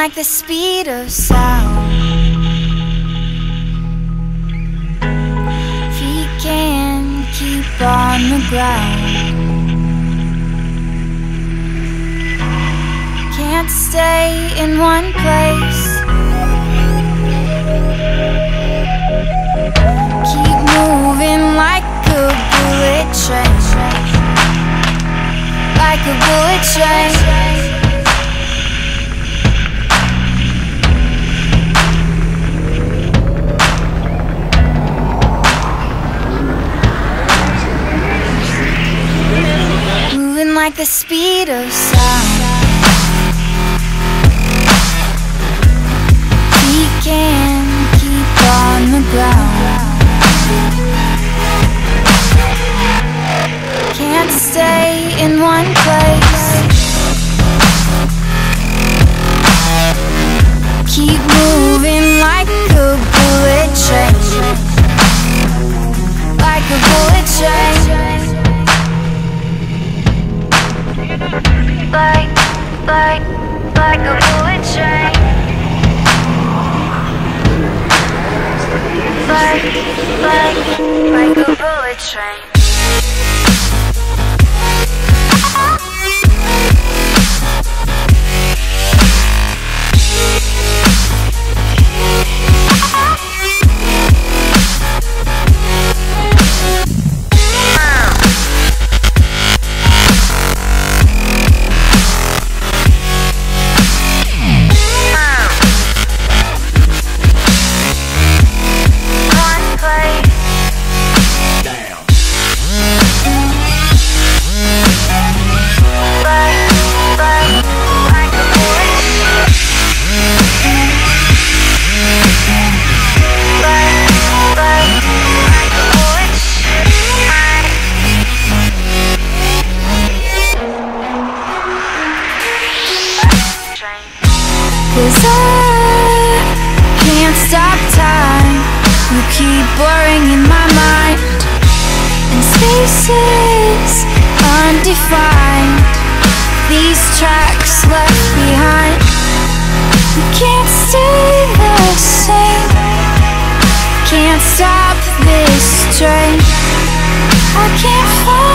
like the speed of sound. Feet can't keep on the ground. Can't stay in one place. Keep moving like a bullet train. Like a bullet train. Moving like the speed of sound. He can't keep on the ground. Can't stay in one place. Keep moving like a bullet train. Like a bullet train. Like a bullet train. Like a bullet train. Cause I can't stop time. You keep blurring in my mind, and spaces undefined. These tracks left behind. You can't stay the same. Can't stop this train. I can't find